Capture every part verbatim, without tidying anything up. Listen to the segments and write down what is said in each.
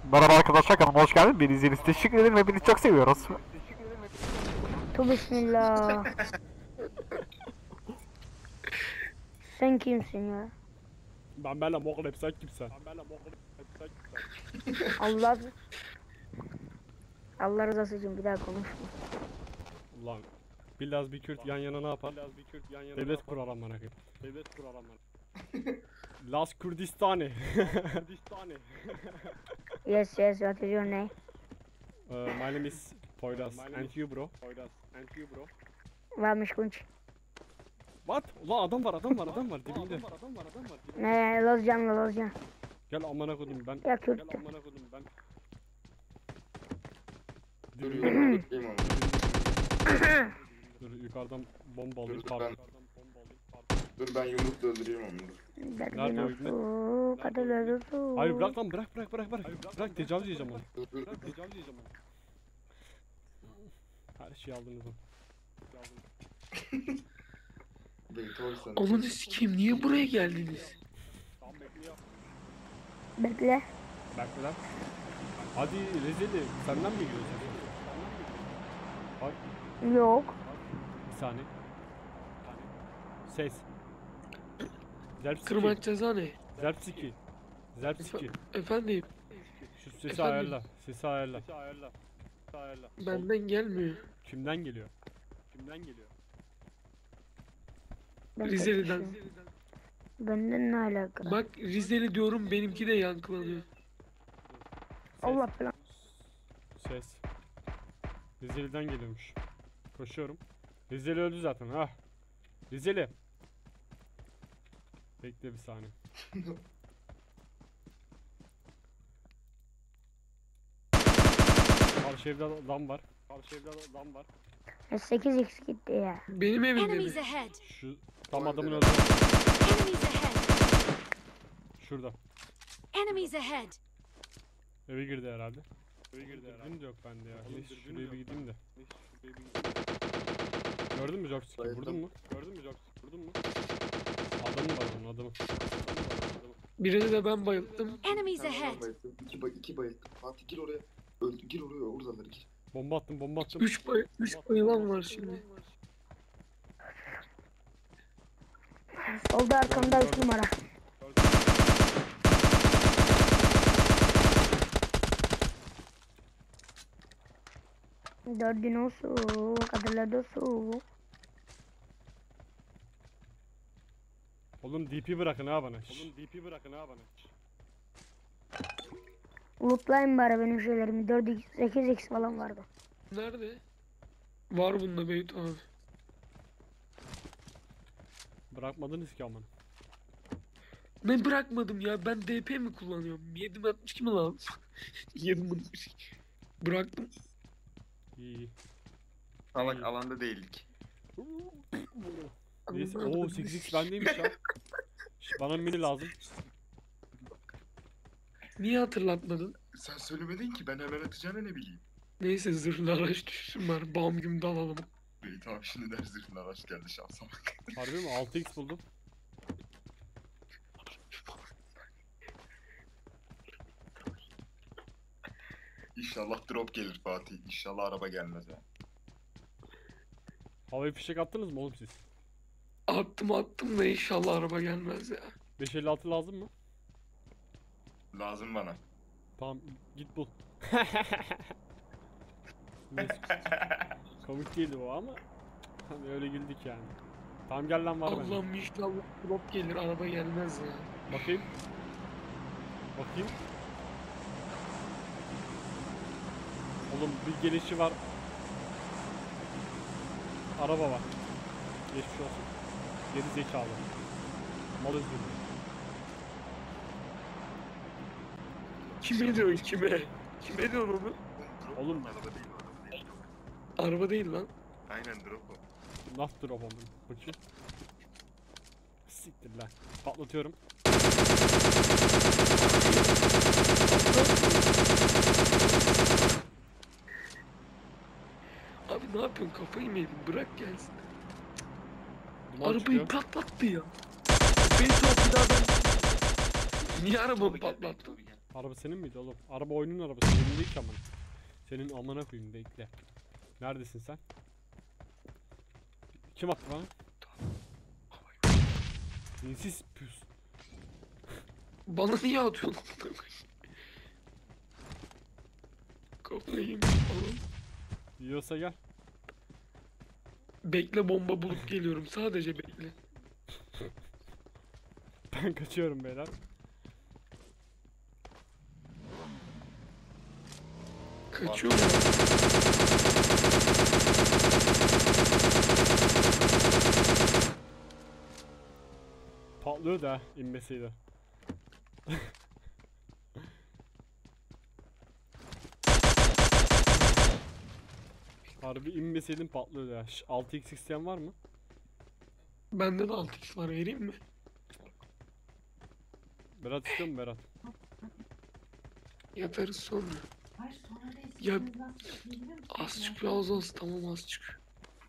Merhaba arkadaşlar, kanalıma hoş geldin. Beni izlediğiniz için teşekkür ederim. Hepinizi çok seviyoruz. Tu bismillah. Sen kimsin ya? Ben benle moklep sen kimsen? Ben benle moklep sen kimsen? Allah Allah rızası için bir daha konuşma. Ulan biraz bir Kürt yan yana ne yapar? Biraz bir Kürt yan yana devlet kurar amına koyayım. Devlet kurar amına. Las Kurdistani. Kurdistani. Yes, yes, what is your name? uh, my name is Poyraz. And you bro? Poyraz. And you bro? Varmış kunç. What? Ulan adam var adam var adam var dibinde. Adam var adam var adam var dibinde. Ne, Lozcan mı Lozcan? Gel amına koydum ben. Ya Gel Kürt'tü. amına koydum ben. Dur Dibinde. dur dur İmam. Dur yukarıdan bomba alayım Dur, dur, pardon. ben- Yukarıdan bomba alayım pardon. Dur ben yumrukla öldüreyim onu dur. Derdin olsun, kader olsun. Hayır bırak lan bırak bırak bırak bırak. Bırak tecavüz edeceğim onu. Dur dur Bırak dur. tecavüz edeceğim onu. Her şeyi aldınız onu. Beyt ol sen. Amanı sikeyim, niye buraya geldiniz? Tamam bekliyor. Bekle. Bekle lan. Hadi Rezili senden mi giriyorsun? Bak Yok. bir saniye. Ses. Zerpsiki. Kırmak ceza ne? Zerpsiki. Zerpsiki. Efendim, Şu sesi Efendim? ayarla. Sesi ayarla. Sesi ayarla. Sesi ayarla. benden gelmiyor. Kimden geliyor? Kimden geliyor? Ben Rize'den. Benden ne alaka? Bak Rizeli diyorum, benimki de yankılanıyor. Ses. Allah falan. Ses. Rizeli'den geliyormuş. Koşuyorum. Rizeli öldü zaten ha. Rizeli. Bekle bir saniye. Karşı evde adam var. Karşı evde adam var. sekiz x gitti ya. Benim evimde mi? Enemies ahead! Şu tam Vay adamın be. öldü. Enemies ahead! Şurada. Enemies ahead! Eve girdi herhalde. Eve girdi herhalde. Dürbün de yok bende ya. Neyse şuraya bir gideyim de. Neyse şuraya bir gideyim. Gördün mü joystick'i? Bayıldım. Vurdun mu? Gördün mü joystick'i? Vurdun mu? Adamı var onun adamı. Birini de ben bayılttım. Enemies Sen ahead! oradan bayılttın. İki, bay iki bayılttın. Fatih gir oraya. Öldü gir oraya oradaları gir. Bomba attım bomba attım. Üç, bay üç bayılan var şimdi. Solda arkamda üç numara. Derdin olsun, kaderler olsun. Oğlum D P bırakın ha bana. Oğlum D P bırakın ha bana. Lootlayın bari benim şeylerimi. dört x, sekiz x falan vardı. Nerede? Var bunda Beyt abi. Bırakmadınız ki aman. Ben bırakmadım ya, ben D P mi kullanıyorum? Yedim atmış kimi lan? Yedim atmış. Bıraktım. İyi iyi. Salak alanda değildik. Neyse ooo sekiz x bendeymiş ya. Şş, bana mini lazım. Niye hatırlatmadın? Sen söylemedin ki ben hemen atacağını ne bileyim. Neyse, zırhlı araç düşsün bari. Bam güm dalalım. Beyt abi şimdi der zırhlı araç geldi şansa bak. Harbi mi? altı x buldum. İnşallah drop gelir Fatih. İnşallah araba gelmez ya. Havaya fişek attınız mı oğlum siz? Attım attım da inşallah araba gelmez ya. beş elli altı lazım mı? Lazım bana. Tamam git bul. Neyse. Komik değildi o ama hani öyle güldük yani. Tamam gel lan var bende. Allah'ım inşallah drop gelir, araba gelmez ya. Bakayım. Bakayım. Oğlum bir gelişi var. Araba var. Geçmiş olsun. Geri zekalı. Mal özürlü. Kime diyorsun kime? Kime diyorsun onu? Drop Oğlum. araba değil araba değil. Araba değil lan. Aynen drop o. Nasıl drop oldum? Bakayım. Siktir lan. Patlatıyorum. Abi ne yapıyorsun, kafayı mı yedin? Bırak gelsin. Duman Arabayı çıkıyor. patlattı ya. Beni tuhaf bir daha ben... Niye arabamı patlattın? Tamam Araba senin miydi oğlum? Araba oyunun arabası. Senin değil ki amına. Senin amına koyayım, bekle. Neredesin sen? Kim attı bana? Dinsiz püs. Bana niye atıyorsun? Kafayı yemiş falan. Yiyorsa gel. Bekle, bomba bulup geliyorum. Sadece bekle. Ben kaçıyorum beyler. Kaçıyorum. Patlıyor da inmeseydi. Harbi inmeseydin patlıyordu ya. Ş- altı x isteyen var mı? Bende de altı x var, vereyim mi? Berat istiyor mu Berat? Yaparız sonra. Ya az çıkıyor, az az, tamam az çıkıyor.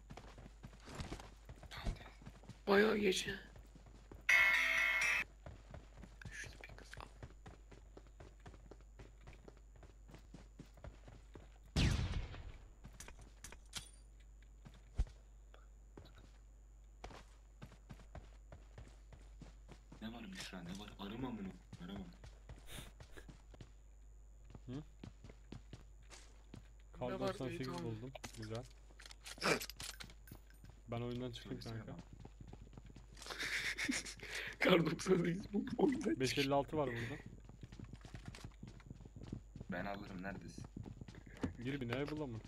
Bayağı geç ya. Şunu bir kız al. Ne var Büşra, ne var? Arama bunu. Arama. Kar Ne var doksan sekiz Beyt abi? buldum. Güzel. Ben oyundan çıkayım Söylesene kanka. bana. Kar doksan sekiz bu oyundan beş çıkıyor. elli altı var burada. Ben alırım, neredesin? Gir bir neye bulamam.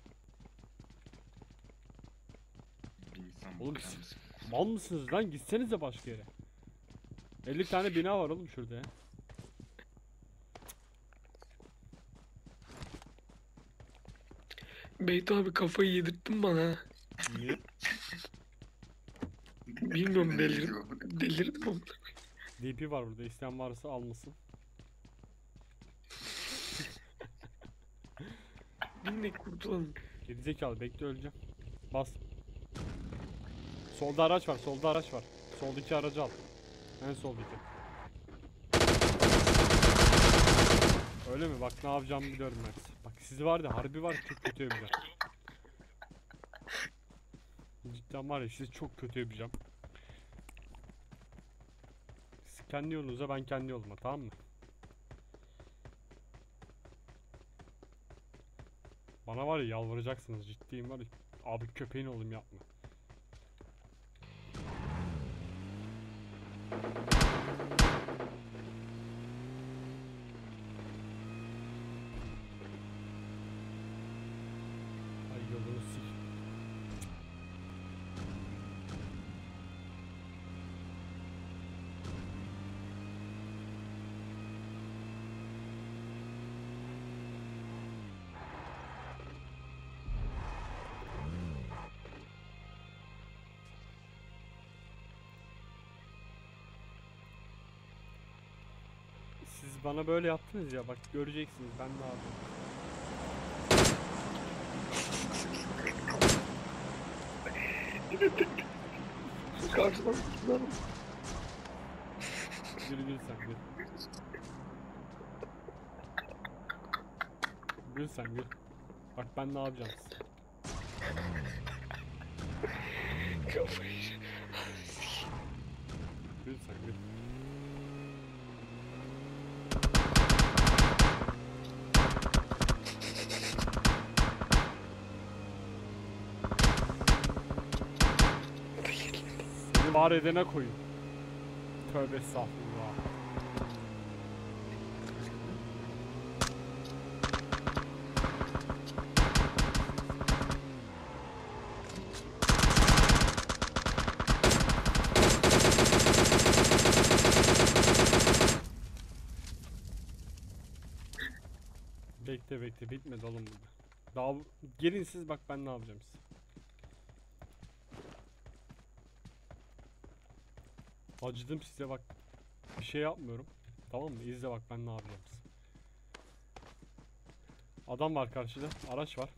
Bir insan Oğlum bakar siz- mısın? Mal mısınız lan? Gitsenize başka yere. elli tane bina var oğlum şurada ya. Beyt abi kafayı yedirttin bana ha. Niye? Bilmiyorum, delirdim. Delirdim ama. D P var burada. İsteyen varsa almasın. Binle kurtulalım. Gerizekalı bekle, öleceğim. Bas. Solda araç var. Solda araç var. Soldaki aracı al. En soldaki. Öyle mi? Bak ne yapacağımı biliyorum ben. Bak sizi var ya, harbi var, çok kötü yapacağım. Cidden var ya, sizi çok kötü yapacağım. Siz kendi yolunuza, ben kendi yoluma, tamam mı? Bana var ya yalvaracaksınız, ciddiyim var ya. Abi köpeğin oğlum, yapma. Ay yolunu sil. Siz bana böyle yaptınız ya, bak göreceksiniz ben ne yapayım. Karşıdan kurtulalım. Gül gül sen gül. Gül sen gül. Bak ben ne yapacağım size. Kafayı. Gül sen gül. Seni var edene koyun. Tövbe estağfurullah. Bekle bekle, bitmedi oğlum burada. Daha bu- gelin siz, bak ben ne yapacağım size. Acıdım size bak. Bir şey yapmıyorum. Tamam mı? İzle bak ben ne yapacağım size. Adam var karşıda. Araç var.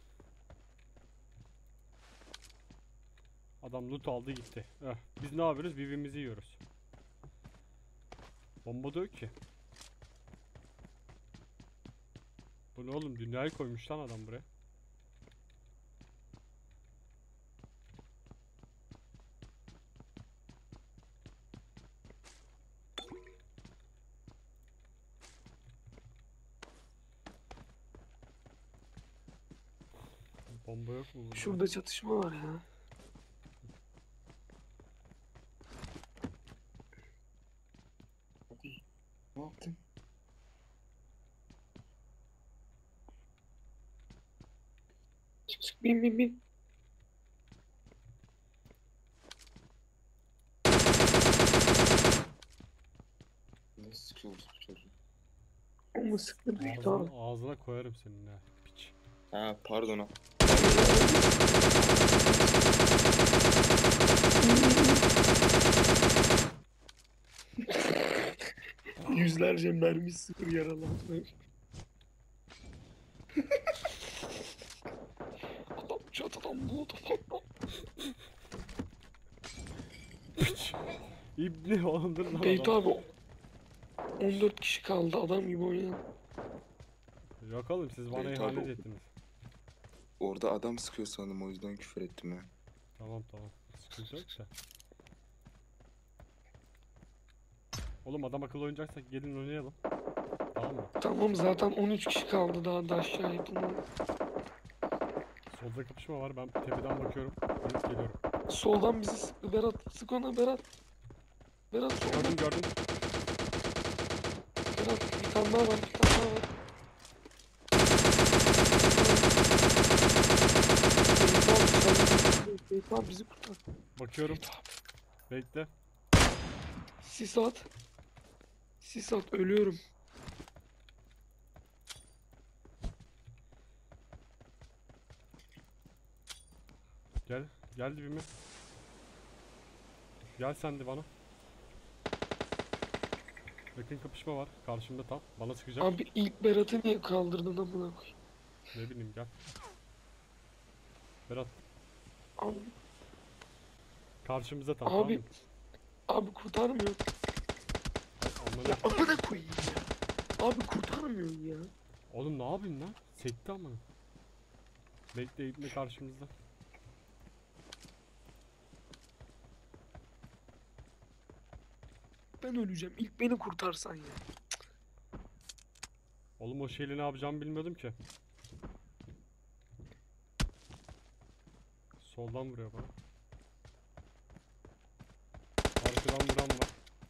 Adam loot aldı gitti. Eh, biz ne yapıyoruz? Birbirimizi yiyoruz. Bomba da yok ki. Bu ne oğlum? Dünyayı koymuş lan adam buraya. Bomba yok mu burada? Şurada çatışma var ya. Hadi. Ne yaptın? Çık çık bin bin bin. Ne sıkıyoruz bu çocuğu? Ama sıktı büyük Ağzına, abi. ağzına koyarım senin ha. Piç. Ha pardon ha. Yüzlerce mermi sıfır yaralandı. Adam çatıdan bu adam. Piç. İbni oğlumdur lan Beyt adam. abi on dört kişi kaldı adam gibi oynayan. Yok oğlum siz bana Evet, ihanet abi. ettiniz. Orada adam sıkıyor sandım o yüzden küfür ettim ya. Tamam tamam. Sıkıntı yok da. Oğlum adam akıllı oynayacaksak gelin oynayalım. Tamam mı? Tamam zaten on üç kişi kaldı daha da aşağı yapın. Solda kapışma var. Ben tepeden bakıyorum. Gelip geliyorum. Soldan bizi sıktı Berat. Sık ona Berat. Berat soldan. Gördüm gördüm. Berat bir tane daha var bir tane daha var. Beyt abi bizi kurtar. Bakıyorum. Beyt abi. Bekle. Sis at. Sis at ölüyorum. Gel. Gel dibime. Gel sen de bana. Yakın kapışma var. Karşımda tam. Bana sıkacak. Abi ilk Berat'ı niye kaldırdın amına koyayım? Ne bileyim gel. Berat. Abi, Karşımıza tam. abi, Tamam abi kurtarmıyor. mı? Amına- Ya amına koyayım ya. Abi kurtarmıyor ya. Oğlum ne yapayım lan? Sekti ama. Bekle İbni karşımızda. Ben öleceğim. İlk beni kurtarsan ya. Oğlum o şeyle ne yapacağımı bilmiyordum ki. Soldan vuruyor bana. Arkadan vuran var.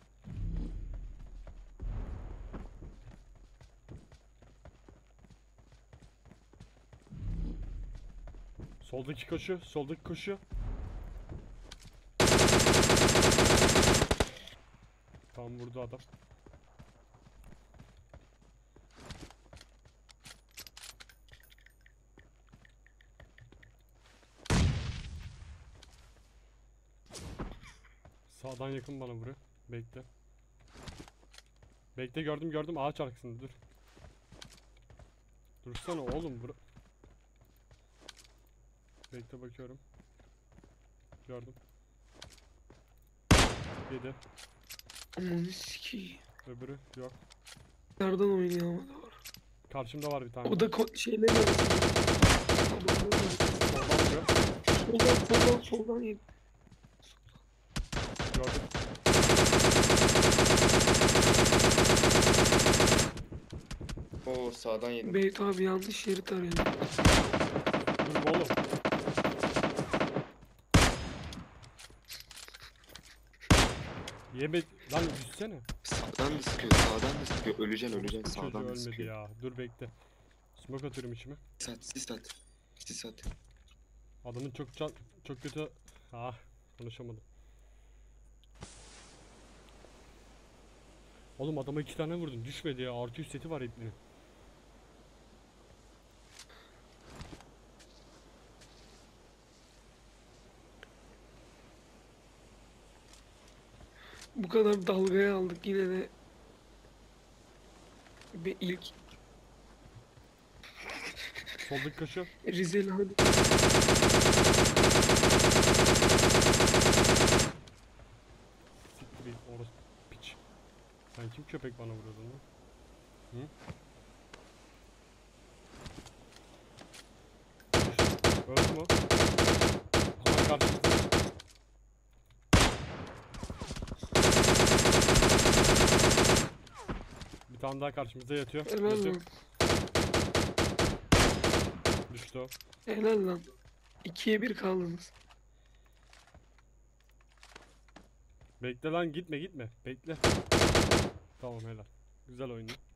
Soldaki koşu, soldaki koşu. Tam vurdu adam. Sağdan yakın bana vuruyor. Bekle. Bekle gördüm gördüm ağaç arkasında dur. Dursana oğlum bura. Bekle bakıyorum. Gördüm. Yedi. Aman sikeyim. Öbürü yok. Nereden oynuyor ama da var. Karşımda var bir tane. O da ko- şeyler arasında. Soldan vuruyor. Soldan soldan soldan yedi. Gördüm. Oo sağdan yedim. Beyt abi yanlış şerit arıyor. Dur oğlum. Yeme lan düşsene. Sağdan da sıkıyor, sağdan da sıkıyor. Öleceksin, öleceksin. Çocuğu Sağdan da ölmedi sıkıyor. ya. Dur bekle. Smoke atıyorum içime. Sis at, sis at. Sis at. Adamın çok can çok kötü. Ah konuşamadım. Oğlum adama iki tane vurdun düşmedi ya. Artı yüz seti var ipinin. Bu kadar dalgaya aldık yine de. Ve ilk Soldaki koşu. Rizeli hadi. Siktir git orası piç. Sen kim köpek bana vuruyordun lan? Hı? Öldü mü? Aman karşımızda. Bir tane daha karşımızda yatıyor. Helal Yatıyor. lan. Düştü o. Helal lan. İkiye bir kaldınız. Bekle lan, gitme gitme. Bekle. Tamam, helal. Güzel oyundu.